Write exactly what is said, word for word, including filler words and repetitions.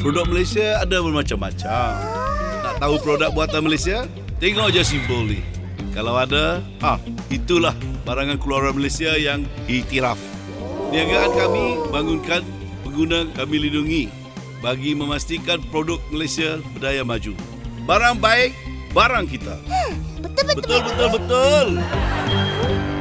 Produk Malaysia ada bermacam-macam. Nak tahu produk buatan Malaysia? Tengok je simbol ni. Kalau ada, ha, itulah barangan keluaran Malaysia yang iktiraf. Niagaan kami bangunkan pengguna kami lindungi bagi memastikan produk Malaysia berdaya maju. Barang baik, barang kita. Betul-betul. Betul, betul, betul.